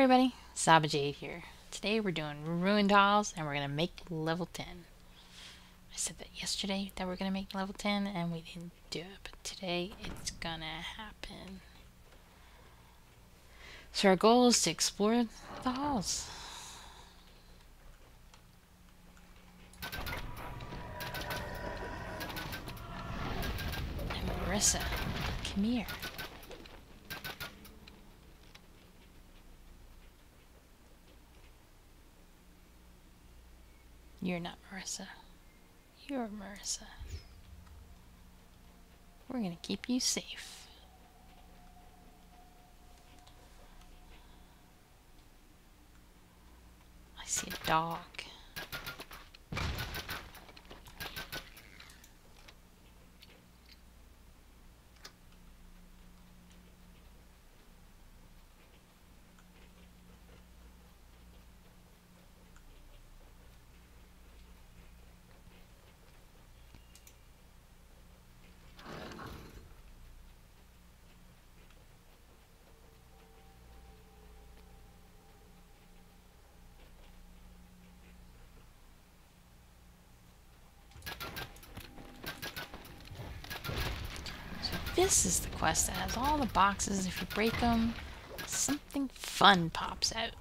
everybody, Sabajade here. Today we're doing Ruined Halls and we're going to make level 10. I said that yesterday that we're going to make level 10 and we didn't do it, but today it's going to happen. So our goal is to explore the halls. And Marissa, come here. You're not Marissa. You're Marissa. We're gonna keep you safe. I see a dog. This is the quest that has all the boxes. If you break them, something fun pops out.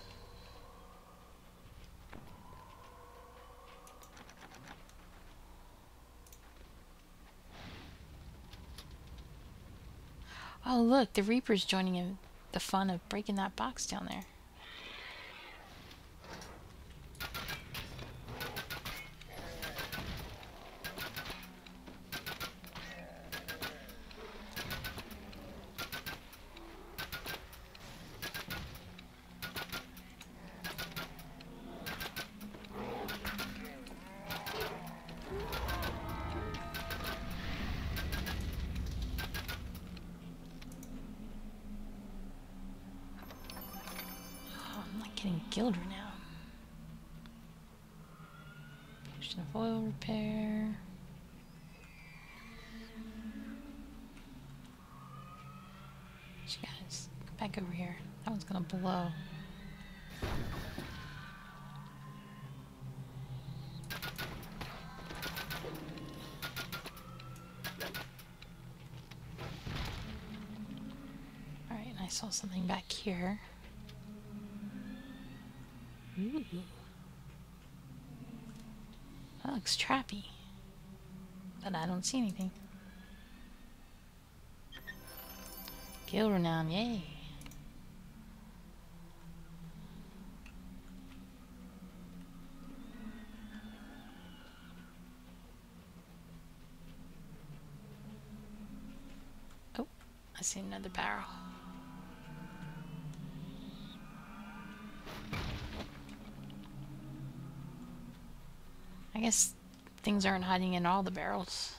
Oh look, the Reaper's joining in the fun of breaking that box down there. Getting Gilder now. Potion of oil repair. Guys, come back over here. That one's gonna blow. Alright, and I saw something back here. Ooh. That looks trappy. But I don't see anything. Kill renown, yay. Oh, I see another barrel. I guess things aren't hiding in all the barrels.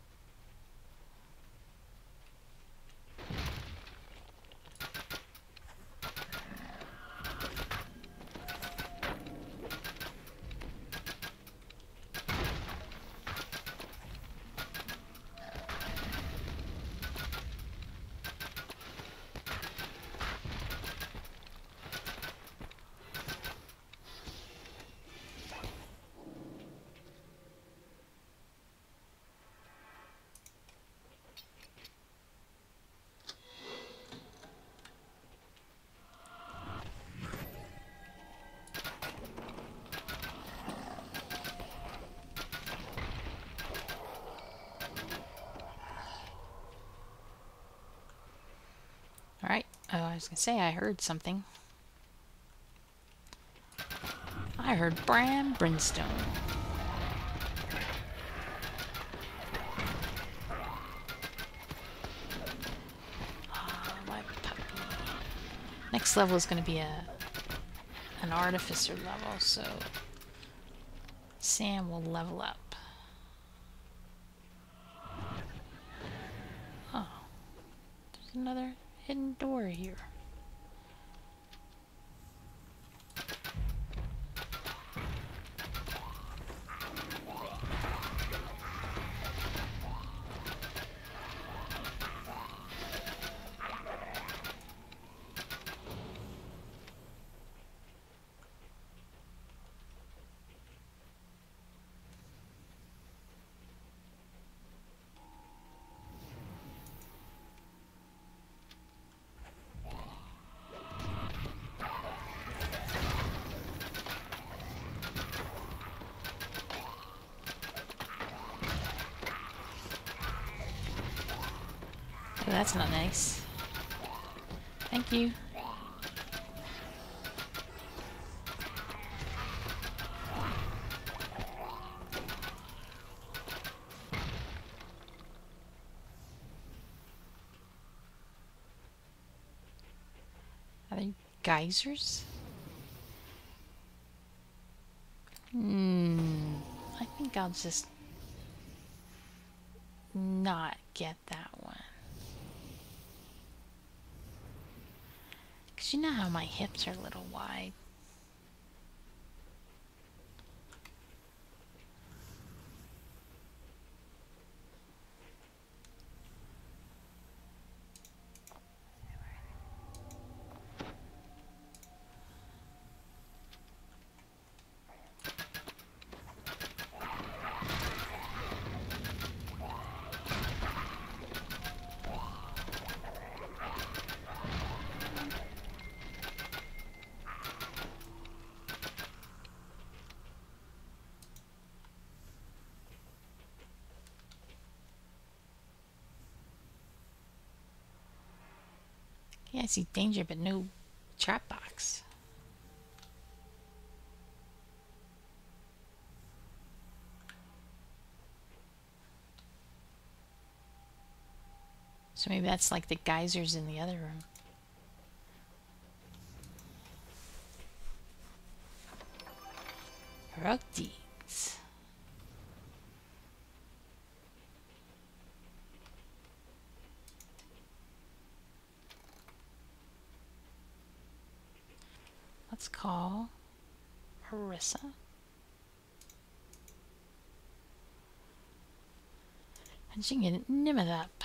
Alright, I was gonna say I heard something. I heard Bram Brimstone. Oh, my puppy. Next level is gonna be an artificer level, so Sam will level up. Oh, there's another hidden door here. So that's not nice. Thank you. Are they geysers? I think I'll just not get that one. Because you know how my hips are a little wide. Yeah, I see danger, but no trap box. So maybe that's like the geysers in the other room. Rug deeds. Let's call Marissa. And she can name it up.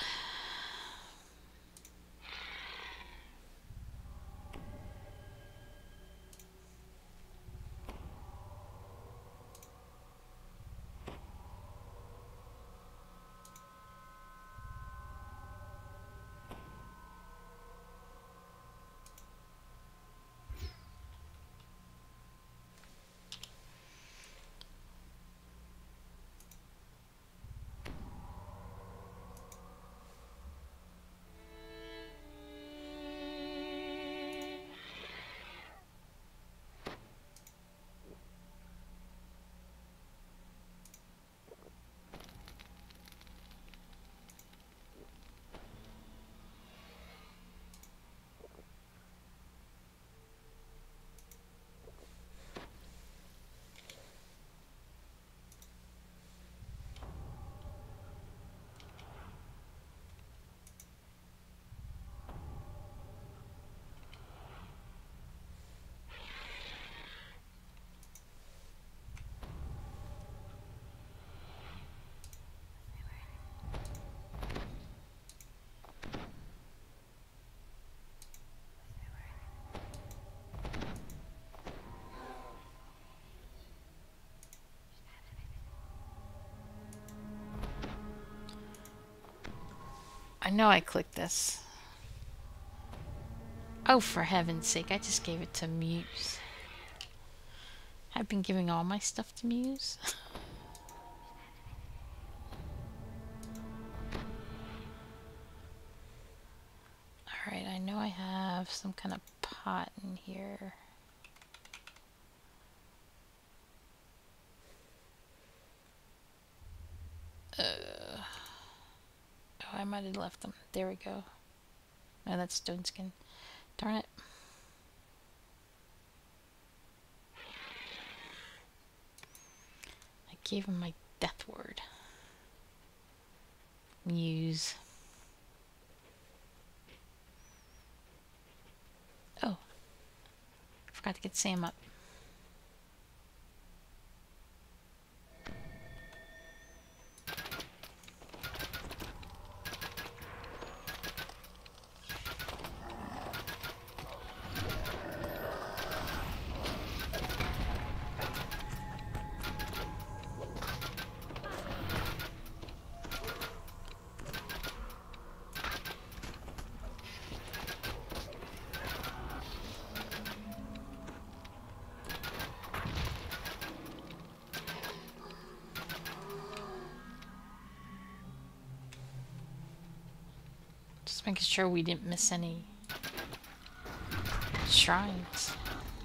I know I clicked this. Oh, for heaven's sake, I just gave it to Muse. I've been giving all my stuff to Muse. Alright, I know I have some kind of pot in here. Oh, I might have left them. There we go. No, that's stone skin. Darn it. I gave him my death word. Muse. Oh. Forgot to get Sam up. Just making sure we didn't miss any shrines.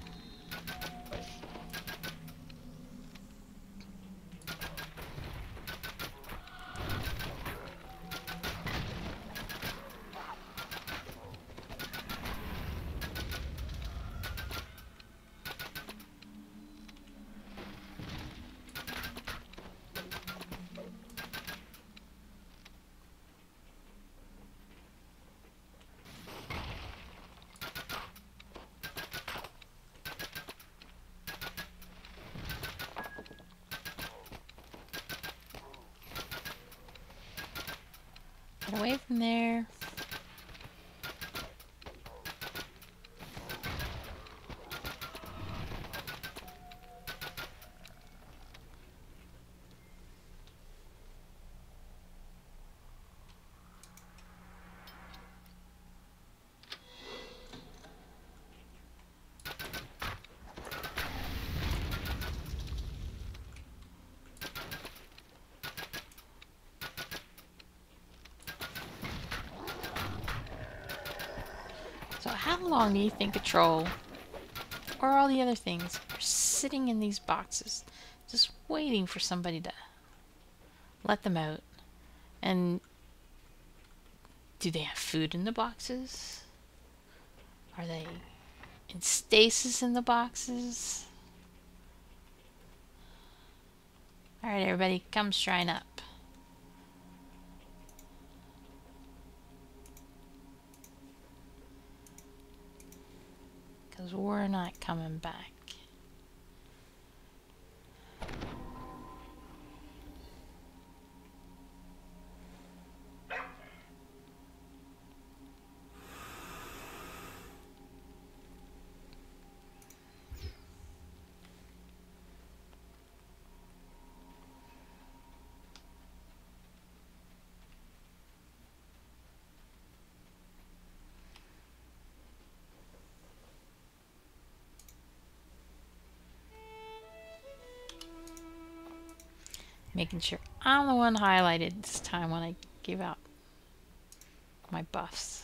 Get away from there. So how long do you think a troll, or all the other things, are sitting in these boxes, just waiting for somebody to let them out? And do they have food in the boxes? Are they in stasis in the boxes? Alright, everybody, come shrine up. Because we're not coming back. Making sure I'm the one highlighted this time when I give out my buffs.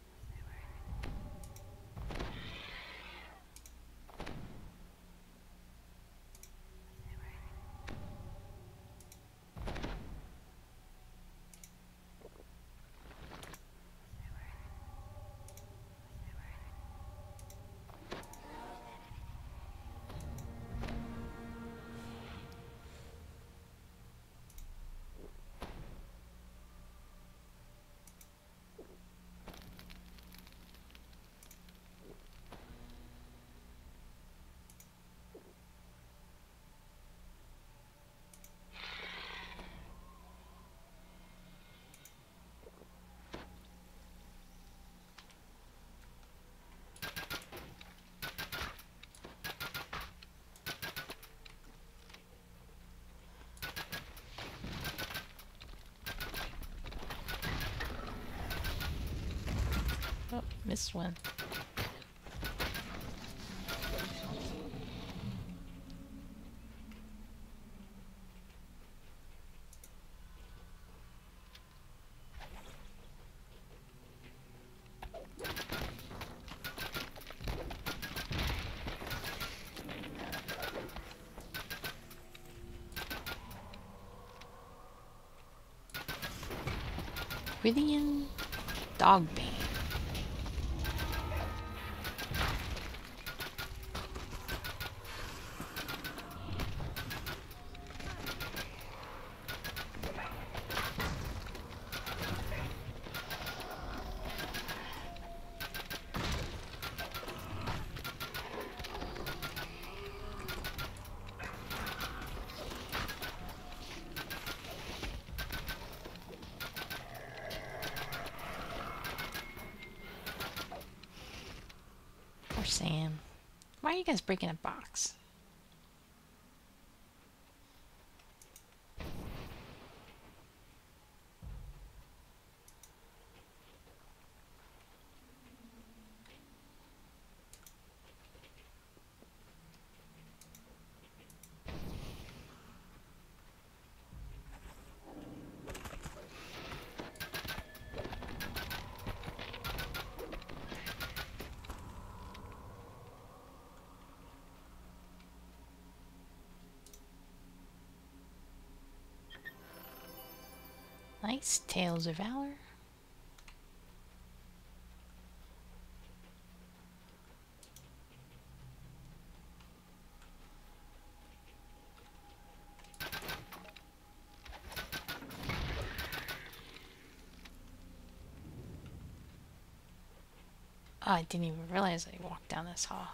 Oh, missed one. Rithian Dogbane. Poor Sam. Why are you guys breaking a box? Nice. Tales of Valor. Oh, I didn't even realize I walked down this hall.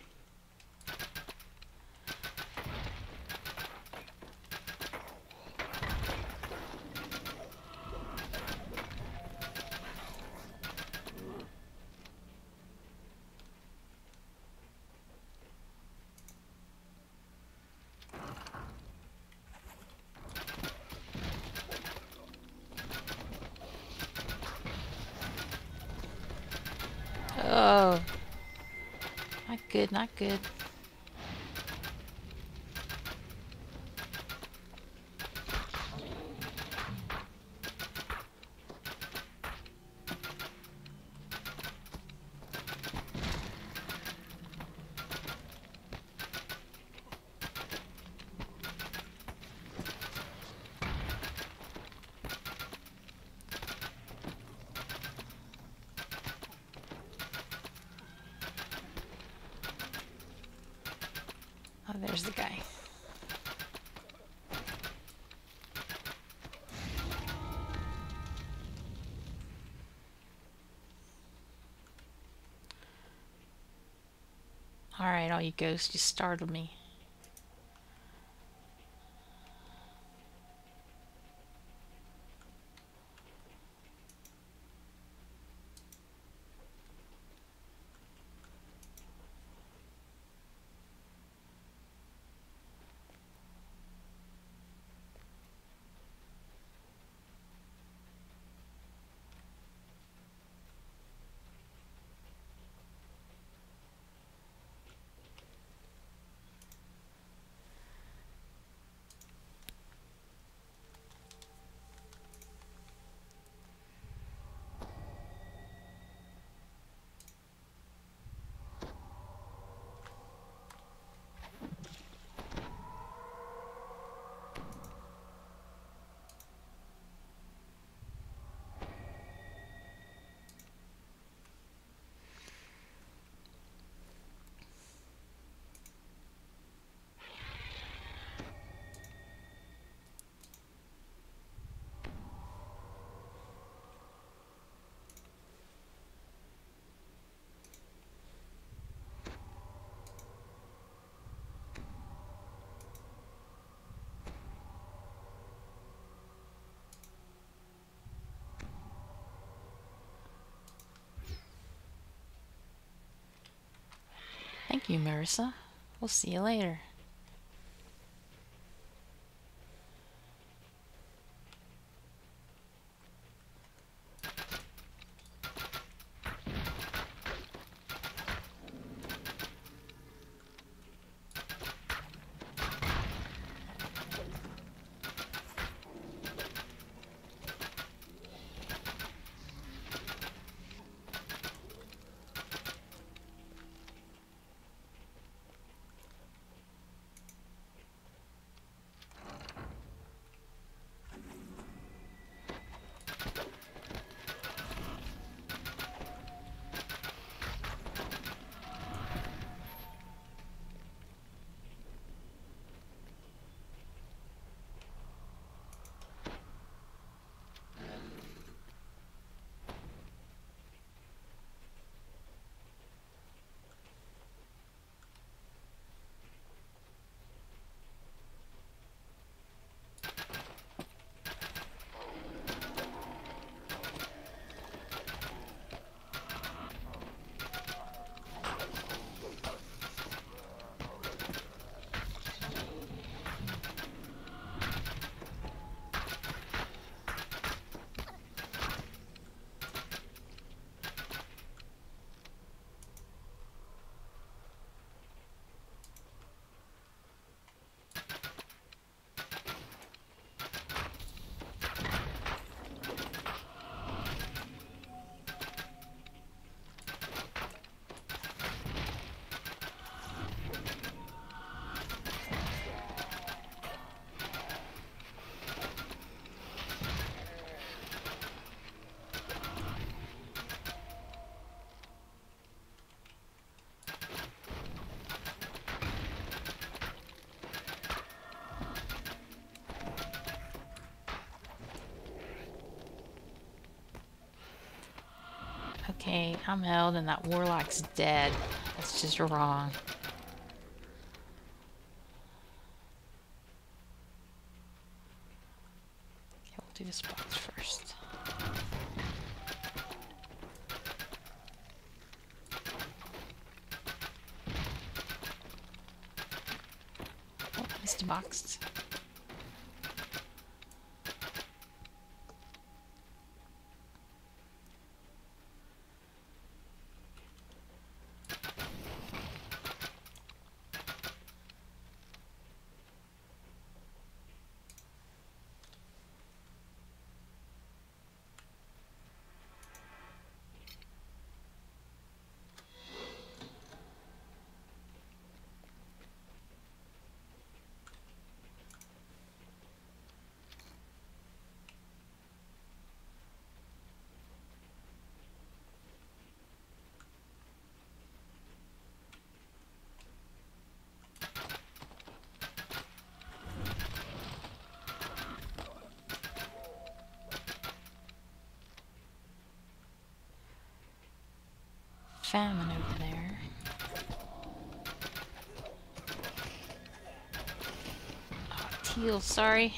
Oh, not good, not good. Oh, there's the guy. Alright, all you ghosts, you startled me. Thank you, Marissa. We'll see you later. Okay, I'm held and that warlock's dead. That's just wrong. Okay, we'll do this box first. Oh, missed a box. Famine over there. Oh, teal, sorry.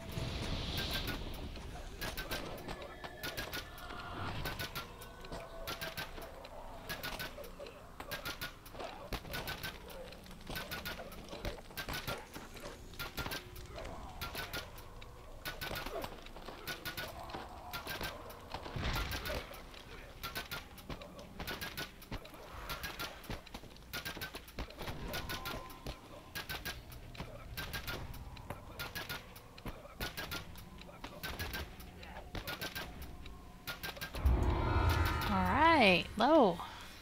Alright, low.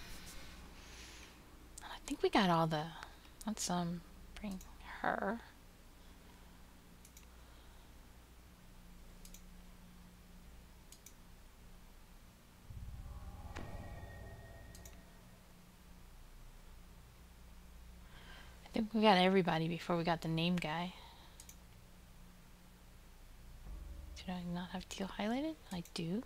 I think we got all the... Let's bring her. I think we got everybody before we got the name guy. Did I not have teal highlighted? I do.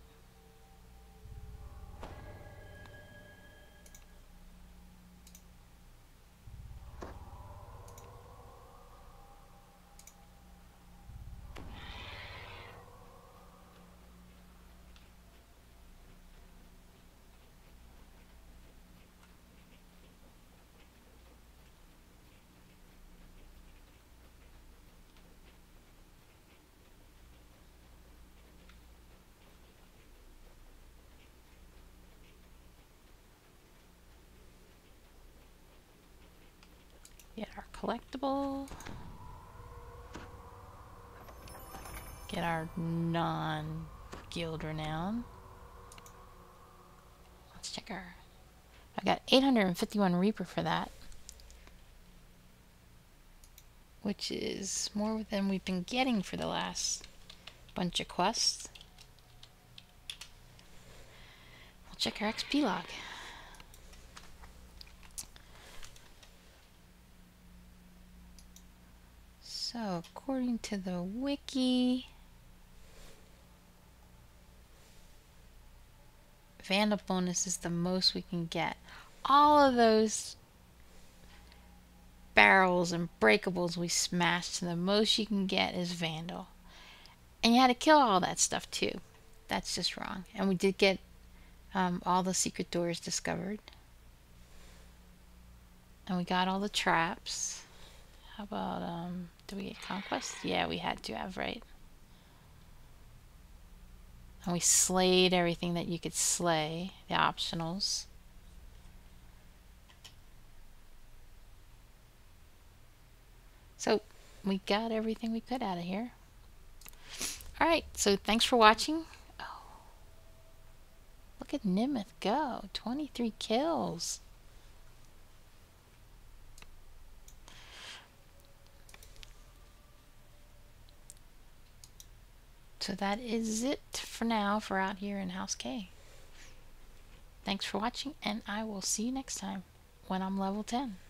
Get our collectible. Get our non-guild renown. Let's check our... I got 851 Reaper for that. Which is more than we've been getting for the last bunch of quests. We'll check our XP log. So, according to the wiki, Vandal bonus is the most we can get. All of those barrels and breakables we smashed, the most you can get is Vandal. And you had to kill all that stuff too. That's just wrong. And we did get all the secret doors discovered. And we got all the traps. How about, did we get conquest? Yeah, we had to have, right? And we slayed everything that you could slay, the optionals. So, we got everything we could out of here. Alright, so thanks for watching. Oh, look at Nimith go. 23 kills. So that is it for now for out here in House K. Thanks for watching, and I will see you next time when I'm level 10.